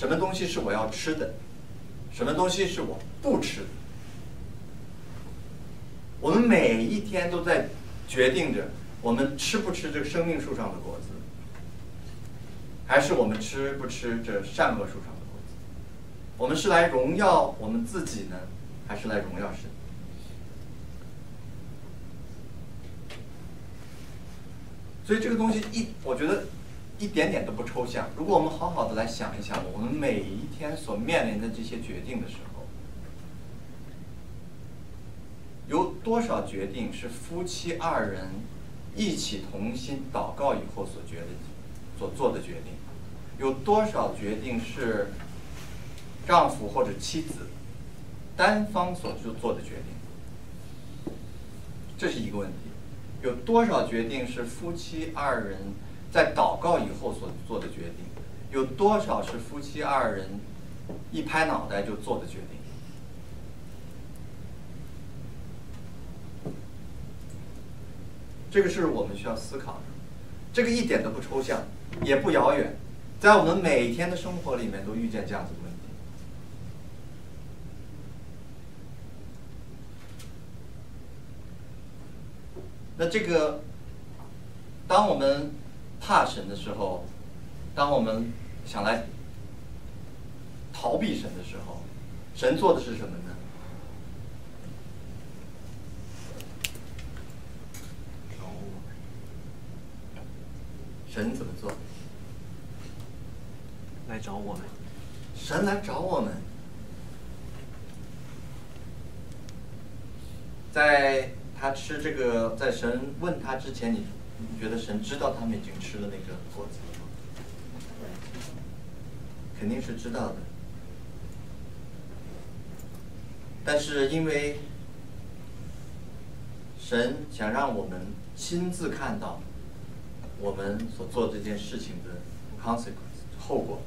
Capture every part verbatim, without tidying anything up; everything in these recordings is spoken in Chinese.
什么东西是我要吃的，什么东西是我不吃的。我们每一天都在决定着我们吃不吃这个生命树上的果子，还是我们吃不吃这善恶树上的果子。我们是来荣耀我们自己呢，还是来荣耀神？所以这个东西一，我觉得一点点都不抽象。如果我们好好的来想一想，我们每一天所面临的这些决定的时候，有多少决定是夫妻二人一起同心祷告以后所决的、所做的决定？有多少决定是丈夫或者妻子单方所做的决定？这是一个问题。有多少决定是夫妻二人在祷告以后所做的决定？有多少是夫妻二人一拍脑袋就做的决定？这个是我们需要思考的。这个一点都不抽象，也不遥远，在我们每一天的生活里面都遇见这样子的问题。那这个，当我们怕神的时候，当我们想来逃避神的时候，神做的是什么呢？神怎么做？ 来找我们。 神来找我们，在他吃这个，在神问他之前，你你觉得神知道他们已经吃了那个果子了吗？肯定是知道的。但是因为神想让我们亲自看到我们所做这件事情的 consequence 后果，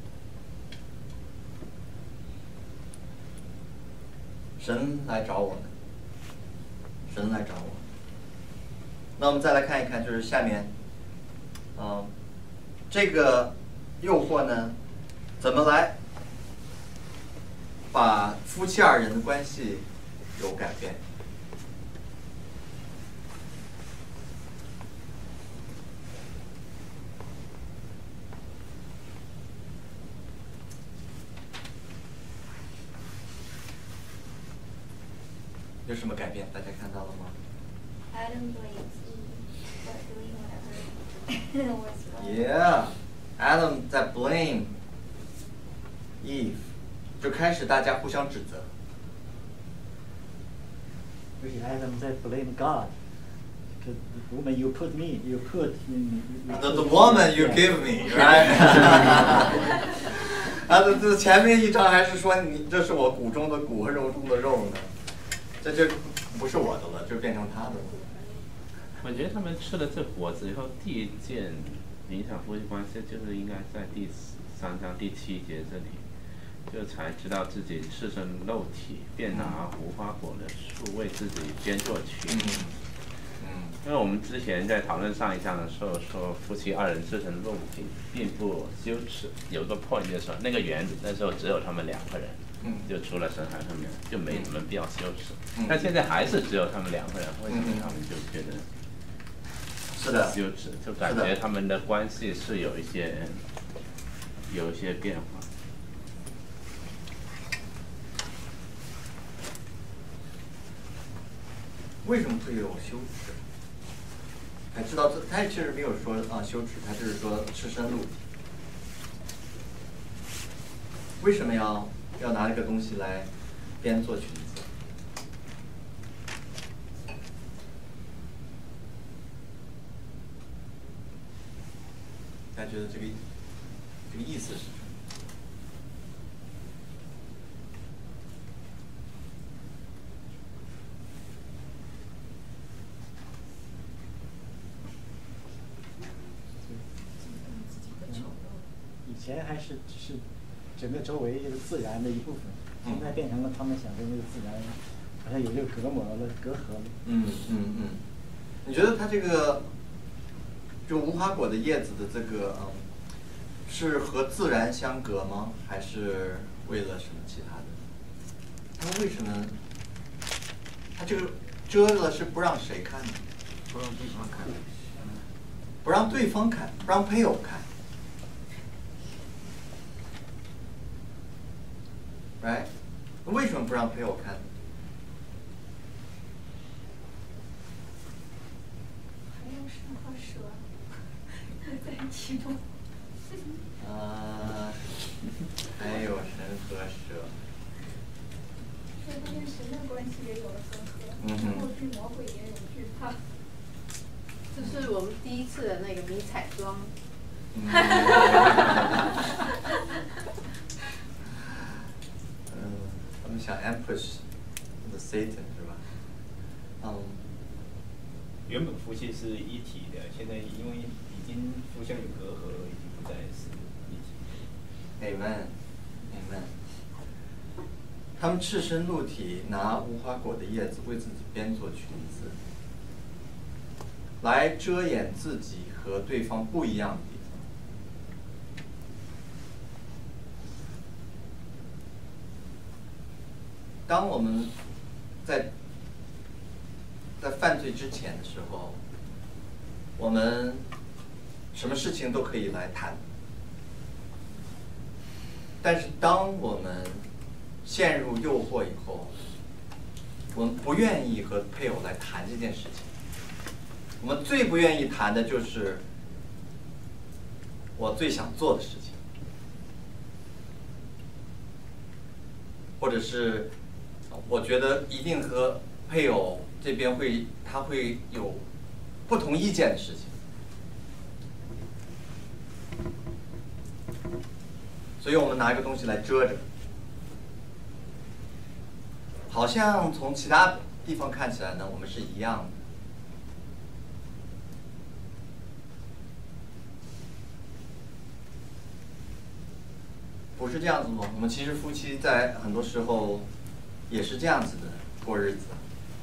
神来找我们，神来找我们。那我们再来看一看，就是下面，嗯，这个诱惑呢，怎么来把夫妻二人的关系有改变？有什么改变？大家看到了吗 ？Adam blames Eve for doing whatever was wrong. Yeah, Adam 在 blame Eve， 就开始大家互相指责。 Really, Adam 在 blame God. The woman you put me, you put me. The the woman you give me, right? 啊，这这前面一章还是说你这是我骨中的骨和肉中的肉呢。这就不是我的了，就变成他的了。 我觉得他们吃了这果子以后，第一件影响夫妻关系，就是应该在第三章第七节这里，就才知道自己赤身露体，便拿无花果的树为自己编做裙。 嗯。 因为我们之前在讨论上一章的时候说，夫妻二人赤身露体并不羞耻，有个 point 就是说，那个园子那时候只有他们两个人。 嗯， 就除了神还有他们，就没什么必要羞耻。 嗯、 但现在还是只有他们两个人，为什么他们就觉得是的羞耻？就感觉他们的关系是有一些有一些变化。 为什么会有羞耻？他知道这，他其实没有说啊羞耻，他就是说赤身露体。为什么要要拿这个东西来编做裙子？大家觉得这个这个意思是什么？ 以前还是只是整个周围这个自然的一部分，现在变成了他们想跟这个自然好像有这个隔膜了、隔阂了。 嗯嗯嗯，你觉得它这个就无花果的叶子的这个嗯是和自然相隔吗？还是为了什么其他的？他们为什么？他这个遮了是不让谁看呢？ 不让对方看。 不让对方看，不让配偶看。right？ 为什么不让配偶看？ 还有蛇和蛇在其中。 啊，还有神和蛇。 所以他跟神的关系也有了隔阂， 嗯哼然后对魔鬼也有惧怕。 这是我们第一次的那个迷彩装。 嗯，他们想 ambush the Satan 是吧？嗯。 原本夫妻是一体的，现在因为已经互相有隔阂，已经不再是一体。 Amen, Amen。他们赤身露体，拿无花果的叶子为自己编做裙子，来遮掩自己和对方不一样的地方。当我们在在犯罪之前的时候，我们什么事情都可以来谈。但是当我们陷入诱惑以后，我们不愿意和配偶来谈这件事情。我们最不愿意谈的就是我最想做的事情，或者是我觉得一定和配偶这边会他会有不同意见的事情。所以我们拿一个东西来遮着，好像从其他地方看起来呢，我们是一样的。不是这样子吗？我们其实夫妻在很多时候也是这样子的过日子。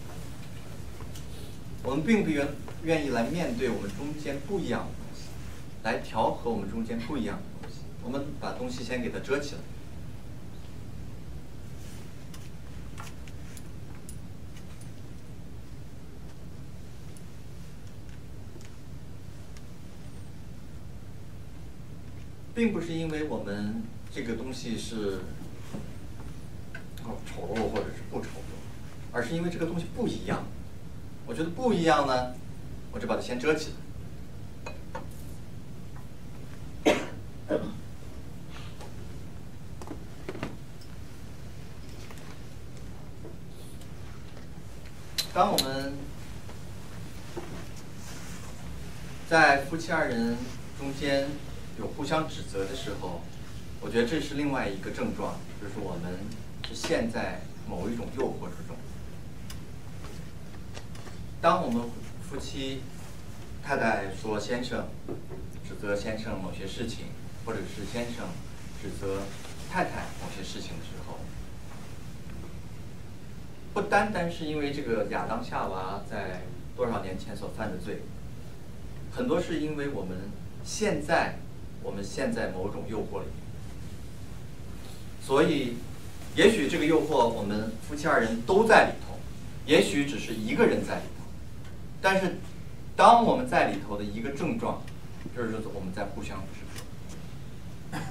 我们并不愿愿意来面对我们中间不一样的东西，来调和我们中间不一样的东西。我们把东西先给它遮起来。并不是因为我们这个东西是哦丑陋或者是不丑陋，而是因为这个东西不一样。我觉得不一样呢，我就把它先遮起来。当我们在夫妻二人中间有互相指责的时候，我觉得这是另外一个症状，就是我们是陷在某一种诱惑之中。当我们夫妻太太说先生指责先生某些事情，或者是先生指责太太某些事情的时候，不单单是因为这个亚当夏娃在多少年前所犯的罪，很多是因为我们现在我们陷在某种诱惑里面，所以也许这个诱惑我们夫妻二人都在里头，也许只是一个人在里头，但是当我们在里头的一个症状，就是我们在互相指责。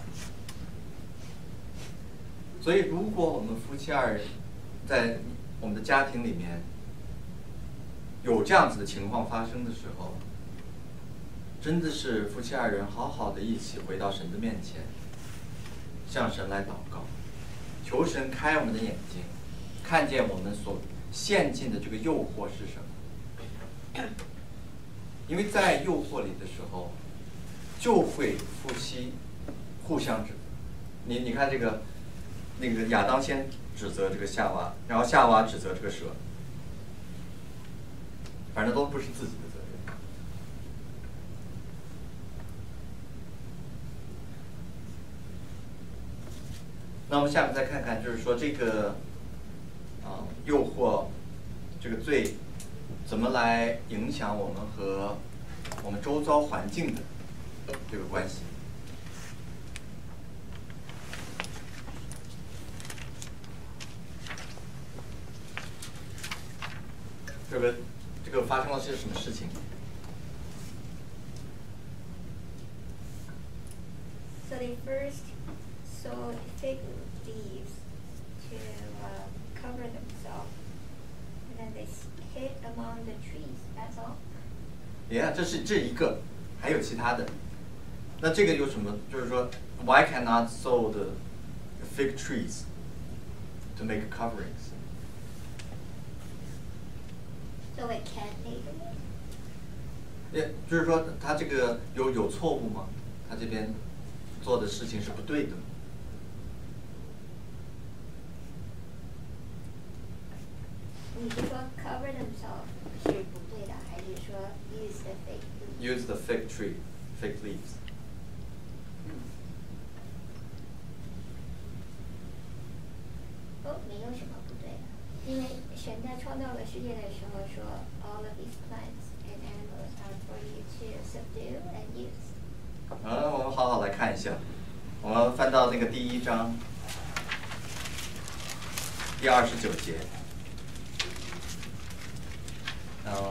所以如果我们夫妻二人在我们的家庭里面有这样子的情况发生的时候，真的是夫妻二人好好的一起回到神的面前，向神来祷告，求神开我们的眼睛，看见我们所陷进的这个诱惑是什么。因为在诱惑里的时候，就会夫妻互相指责。你你看这个，那个亚当先指责这个夏娃，然后夏娃指责这个蛇，反正都不是自己的责任。那我们下面再看看，就是说这个啊、呃、诱惑，这个罪怎么来影响我们和我们周遭环境的这个关系。 这个这个发生了些什么事情？ So they first sowed fig leaves to uh, cover themselves, and then they hid among the trees. That's all. Yeah， 这是这一个，还有其他的。那这个有什么？就是说 ，Why cannot sow the fig trees to make coverings？ So it can't make it. 也就是说，他这个有有错误吗？他这边做的事情是不对的。 你是说 cover themselves 是不对的，还是说 use the fig leaves? Use the fig tree, fig leaves. 哦，没有什么不对的，因为神在创造了世界的时候说 all of these plants and animals are for you to subdue and use. 啊，我们好好来看一下，我们翻到那个第一章第二十九节。呃，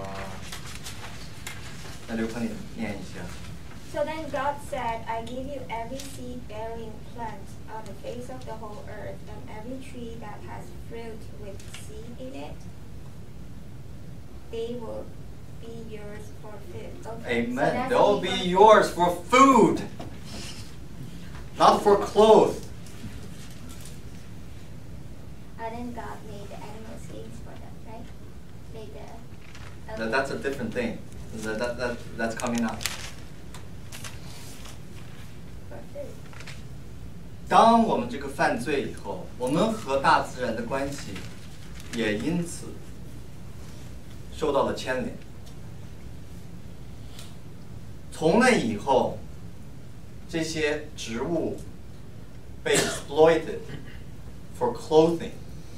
那刘鹏你念一下。 So then God said, I give you every seed-bearing plant on the face of the whole earth, and every tree that has fruit with seed in it. They will be yours for food. Okay, so Amen. that's They'll only be for- yours for food, not for clothes. And then God made the animal skins for them, right? Made the. That, that's a different thing. That, that, that, that's coming up. For food. 当我们这个犯罪以后，我们和大自然的关系也因此受到了牵连。从那以后，这些植物被 exploited for clothing,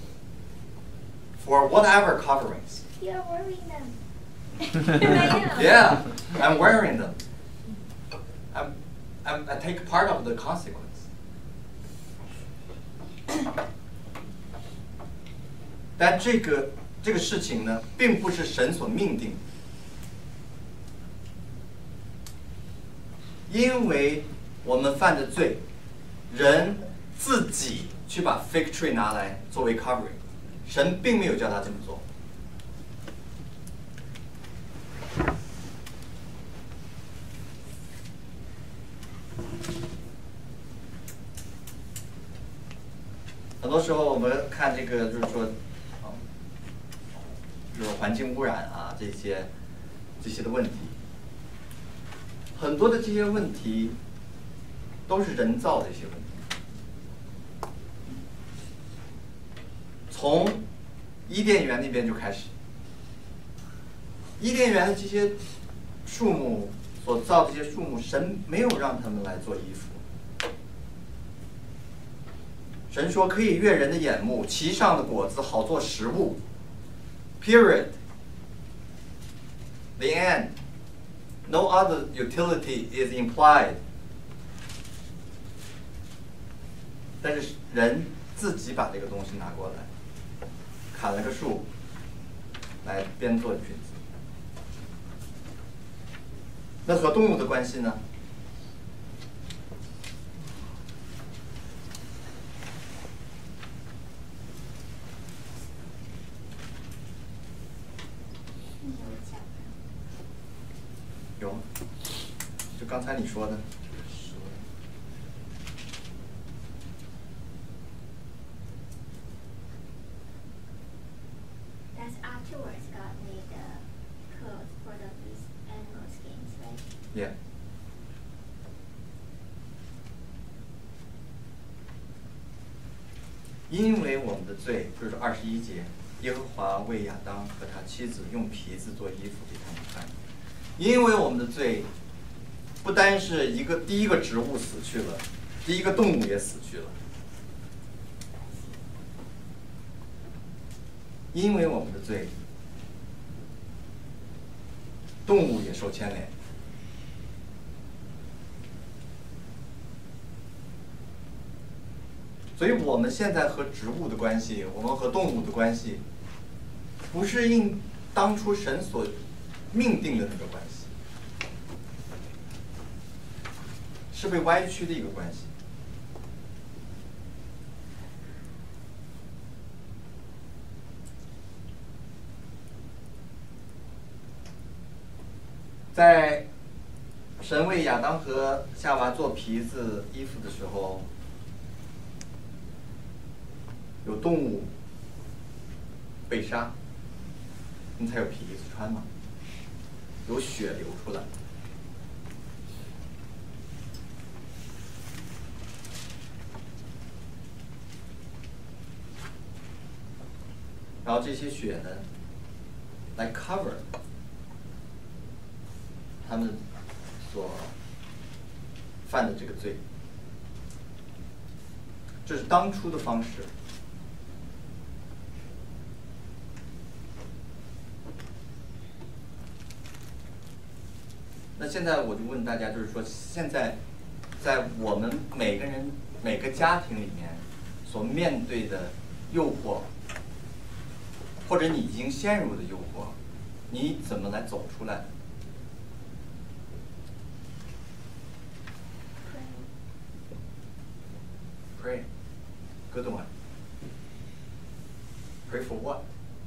for whatever coverings. You're wearing them. I know. Yeah, I'm wearing them. I'm, I'm, I take part of the consequence. 但这个这个事情呢，并不是神所命定的，因为我们犯的罪，人自己去把 fig tree 拿来作为 covering， 神并没有叫他这么做。很多时候我们看这个，就是说，啊，就是环境污染啊，这些这些的问题，很多的这些问题都是人造的一些问题。从伊甸园那边就开始，伊甸园的这些树木所造的这些树木，神没有让他们来做衣服。神说可以悦人的眼目，其上的果子好做食物。Period. The end. No other utility is implied. 但是人自己把这个东西拿过来，砍了个树，来编做裙子。那和动物的关系呢？有吗？就刚才你说的。 That's afterwards God made the clothes for the these animal skins, right? Yeah. 因为我们的罪，就是二十一节，耶和华为亚当和他妻子用皮子做衣服给他们穿。因为我们的罪，不单是一个第一个植物死去了，第一个动物也死去了。因为我们的罪，动物也受牵连。所以我们现在和植物的关系，我们和动物的关系，不是因当初神所命定的那个关系，是被歪曲的一个关系。在神为亚当和夏娃做皮子、衣服的时候，有动物被杀，你才有皮子穿嘛，有血流出来。然后这些血呢，来 cover 他们所犯的这个罪，这是当初的方式。那现在我就问大家，就是说，现在在我们每个人每个家庭里面所面对的诱惑，或者你已经陷入的诱惑，你怎么来走出来？ Pray. Good one. Pray for what?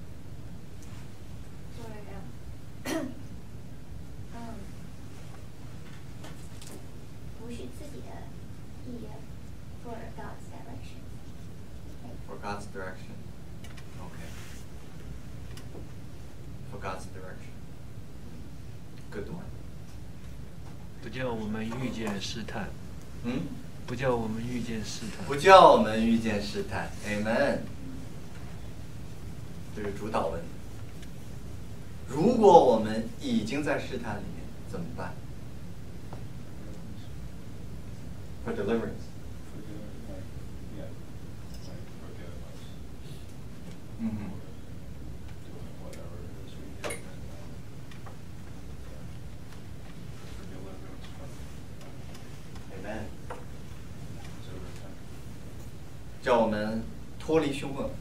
For um, um, 不是自己的意愿 for God's direction. For God's direction. Okay. For God's direction. Good one. 不叫我们遇见试探。 嗯？ 不叫我们遇见试探。 不叫我们遇见试探 ，Amen。这是主导文。如果我们已经在试探里面，怎么办 ？For deliverance。嗯哼。Amen。 叫我们脱离凶恶，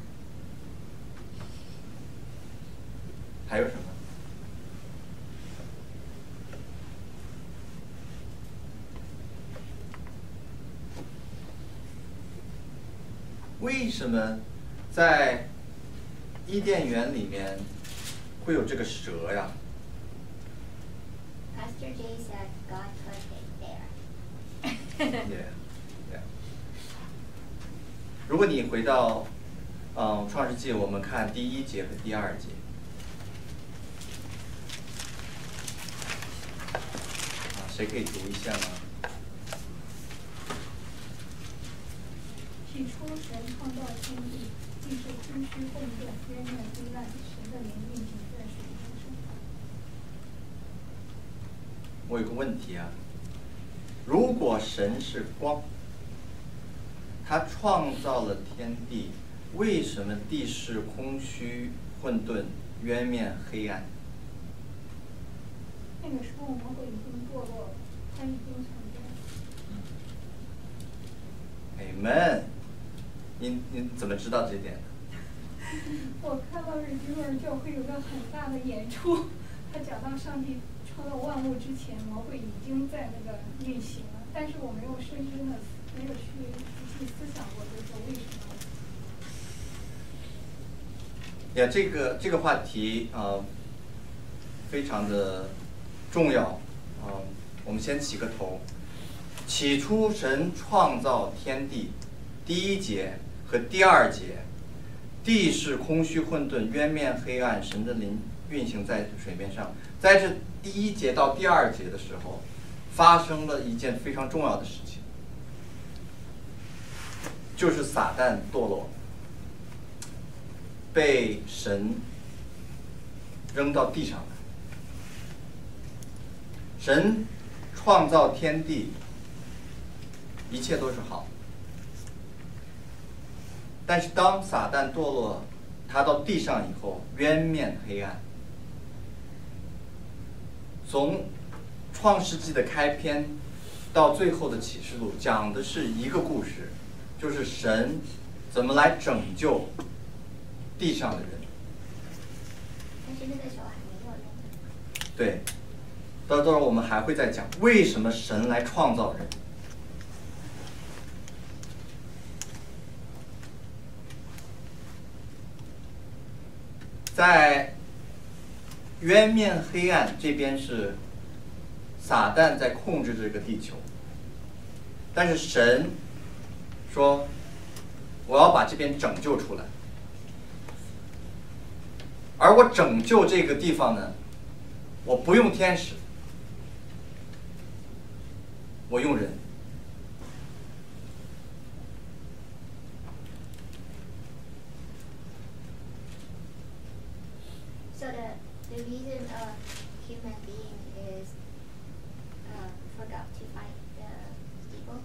还有什么？为什么在伊甸园里面会有这个蛇呀 Pastor Jay said God put it there. ？Yeah, yeah. 如果你回到，嗯，《创世纪》，我们看第一节和第二节。啊，谁可以读一下吗？ 起初，神创造天地，地是空虚混沌，渊面黑暗，神的灵运行在水面上。 我有个问题啊，如果神是光，他创造了天地，为什么地是空虚、混沌、渊面、黑暗？ 那个时候魔鬼已经堕落了，他已经存在。 Amen。你你怎么知道这点的？ 我看到日基尔教会有个很大的演出，他讲到上帝创造万物之前，魔鬼已经在那个运行了，但是我没有深深的没有去仔细思想过，就是说为什么。 呀，这个这个话题呃非常的重要，嗯、呃，我们先起个头。起初神创造天地，第一节和第二节，地是空虚混沌，渊面黑暗，神的灵运行在水面上。在这第一节到第二节的时候，发生了一件非常重要的事情，就是撒旦堕落，被神扔到地上来。神创造天地，一切都是好。但是当撒旦堕落，他到地上以后，渊面黑暗。从创世纪的开篇到最后的启示录，讲的是一个故事，就是神怎么来拯救地上的人。 但是那个时候还没有人呢。 对，到到时候我们还会再讲为什么神来创造人。在渊面黑暗这边是撒旦在控制这个地球，但是神说我要把这边拯救出来，而我拯救这个地方呢，我不用天使，我用人。 So the the reason a human being is uh, for God to fight the evil.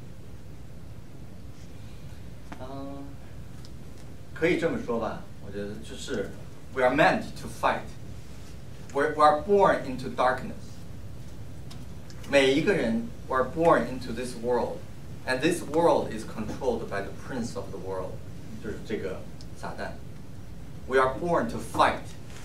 嗯，可以这么说吧，我觉得就是 we are meant to fight. We we are born into darkness. 每一个人 we are born into this world, and this world is controlled by the prince of the world. 就是这个撒旦。We are born to fight.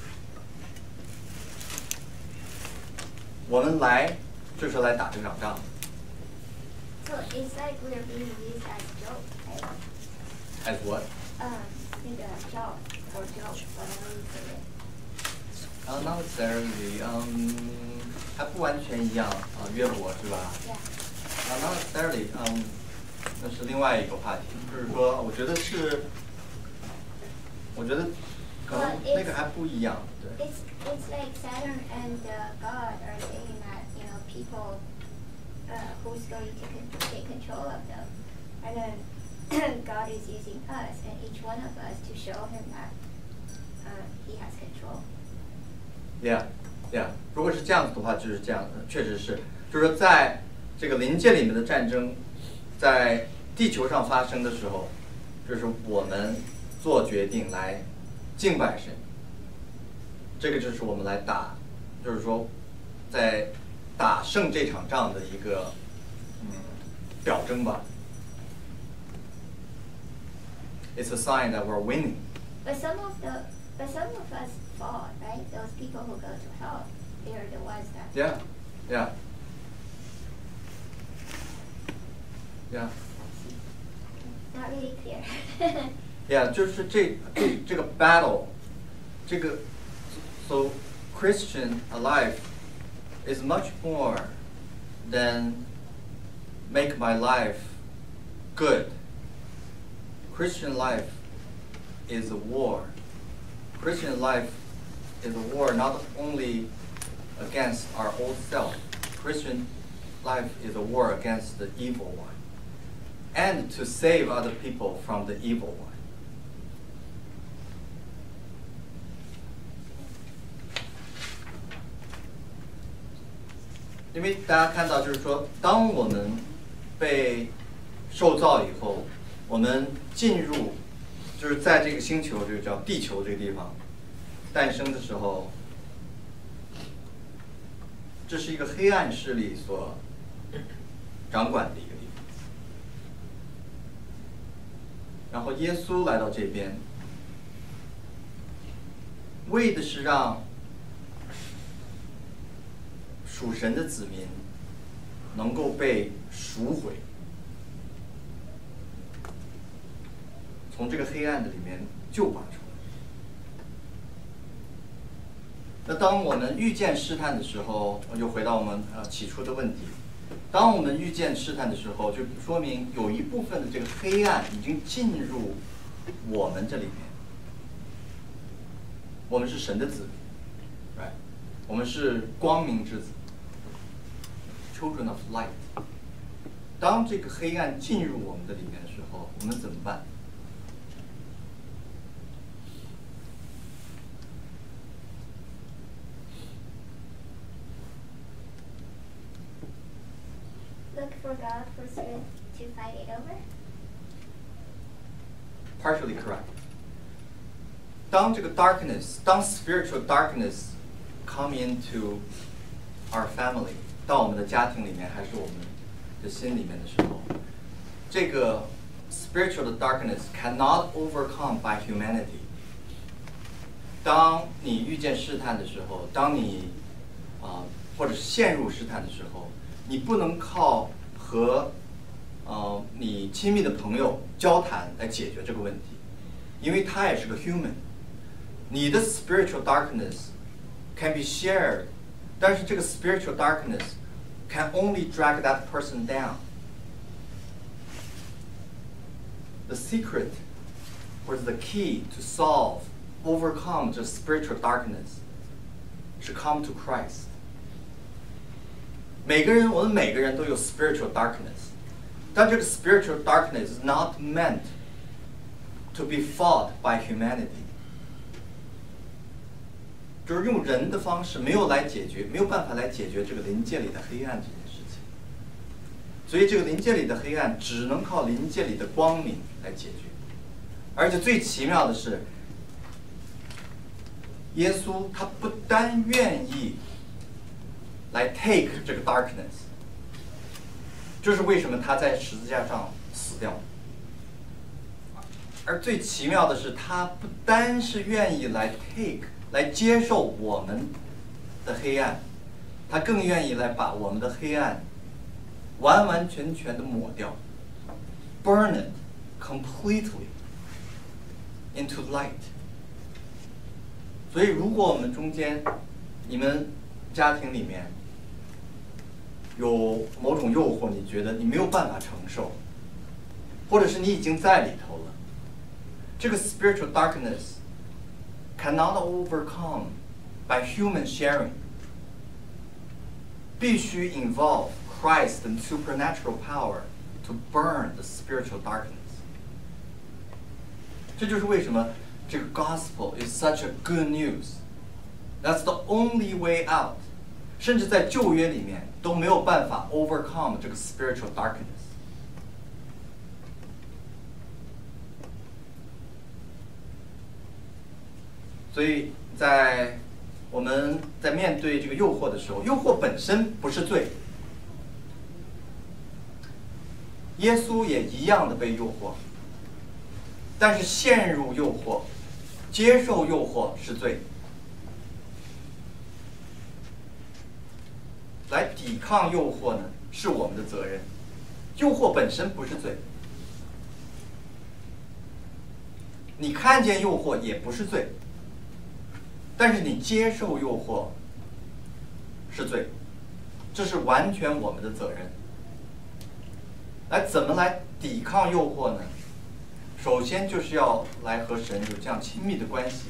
我们来就是来打这场仗。 So it's like we're being used as joke, right? As what? Um, 那个 joke or joke, whatever you say it. Uh, not necessarily. 嗯，还不完全一样啊，约伯是吧？ Yeah. 啊 ，not necessarily. 嗯，那是另外一个话题，就是说，我觉得是，我觉得可能那个还不一样，对。 It's it's like Saturn and uh, God are saying that you know people uh, who's going to con- take control of them, and then God is using us and each one of us to show Him that uh, He has control. Yeah, yeah. 如果是这样子的话，就是这样的，确实是，就是说，在这个灵界里面的战争，在地球上发生的时候，就是我们做决定来敬拜神。这个就是我们来打，就是说，在打胜这场仗的一个嗯表征吧。It's a sign that we're winning. But some of the but some of us fall, right? Those people who go to hell, they are the ones that. Yeah, yeah, yeah. Not really clear. Yeah， 就是这这这个 battle， 这个 so Christian alive is much more than make my life good. Christian life is a war. Christian life is a war not only against our old self. Christian life is a war against the evil one, and to save other people from the evil one. 因为大家看到，就是说，当我们被受造以后，我们进入，就是在这个星球，这个叫地球这个地方诞生的时候，这是一个黑暗势力所掌管的一个地方。然后耶稣来到这边，为的是让属神的子民能够被赎回，从这个黑暗的里面救拔出来。那当我们遇见试探的时候，我就回到我们呃起初的问题。当我们遇见试探的时候，就说明有一部分的这个黑暗已经进入我们这里面。我们是神的子民 ，right？ 我们是光明之子 ，children of light。当这个黑暗进入我们的里面的时候，我们怎么办？ Look for God for strength to fight it over. Partially correct. 当这个 darkness， 当 spiritual darkness come into our family， 到我们的家庭里面，还是我们的心里面的时候，这个 spiritual 的 darkness cannot overcome by humanity。 当你遇见试探的时候，当你啊、呃、或者是陷入试探的时候，你不能靠和呃你亲密的朋友交谈来解决这个问题，因为他也是个 human。你的 spiritual darkness can be shared， 但是这个 spiritual darkness can only drag that person down. The secret or the key to solve, overcome the spiritual darkness 是 come to Christ. 每个人，我们每个人都有 spiritual darkness， 但这个 spiritual darkness is not meant to be fought by humanity。就是用人的方式没有来解决，没有办法来解决这个灵界里的黑暗这件事情。所以这个灵界里的黑暗只能靠灵界里的光明来解决。而且最奇妙的是，耶稣他不单愿意来 take 这个 darkness， 这是为什么他在十字架上死掉。而最奇妙的是，他不单是愿意来 take 来接受我们的黑暗，他更愿意来把我们的黑暗完完全全的抹掉 ，burn it completely into light。所以，如果我们中间，你们家庭里面有某种诱惑，你觉得你没有办法承受，或者是你已经在里头了，这个 spiritual darkness cannot overcome by human sharing， 必须 involve Christ and supernatural power to burn the spiritual darkness。这就是为什么这个 gospel is such a good news. That's the only way out. 甚至在旧约里面都没有办法 overcome 这个 spiritual darkness。所以在我们在面对这个诱惑的时候，诱惑本身不是罪，耶稣也一样的被诱惑，但是陷入诱惑、接受诱惑是罪。来抵抗诱惑呢，是我们的责任。诱惑本身不是罪，你看见诱惑也不是罪，但是你接受诱惑是罪，这是完全我们的责任。来，怎么来抵抗诱惑呢？首先就是要来和神有这样亲密的关系，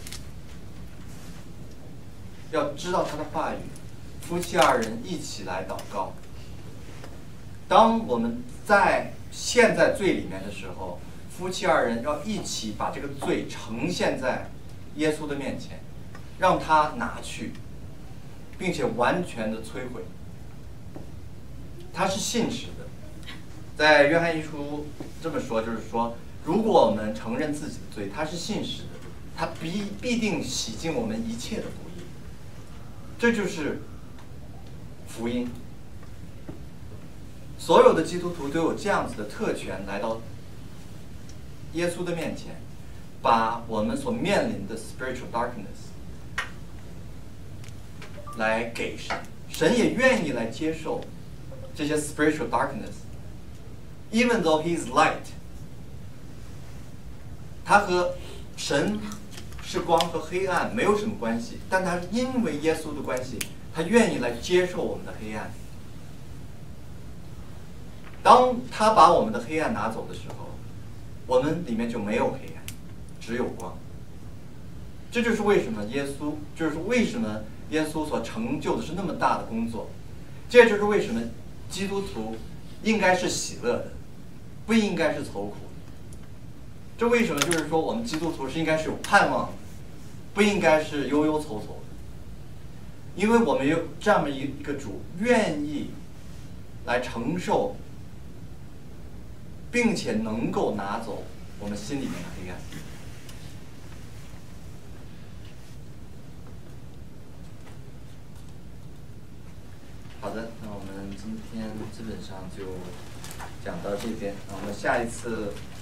要知道他的话语，夫妻二人一起来祷告。当我们在陷在罪里面的时候，夫妻二人要一起把这个罪呈现在耶稣的面前，让他拿去，并且完全的摧毁。他是信实的，在约翰一书这么说，就是说，如果我们承认自己的罪，他是信实的，他必必定洗净我们一切的不义。这就是福音。所有的基督徒都有这样子的特权，来到耶稣的面前，把我们所面临的 spiritual darkness 来给神，神也愿意来接受这些 spiritual darkness。Even though He is light， 他和神是光和黑暗没有什么关系，但他因为耶稣的关系，他愿意来接受我们的黑暗。当他把我们的黑暗拿走的时候，我们里面就没有黑暗，只有光。这就是为什么耶稣，就是为什么耶稣所成就的是那么大的工作。这就是为什么基督徒应该是喜乐的，不应该是愁苦的。这为什么就是说我们基督徒是应该是有盼望的，不应该是忧忧愁愁的。因为我们有这么一个主，愿意来承受，并且能够拿走我们心里面的黑暗。好的，那我们今天基本上就讲到这边，那我们下一次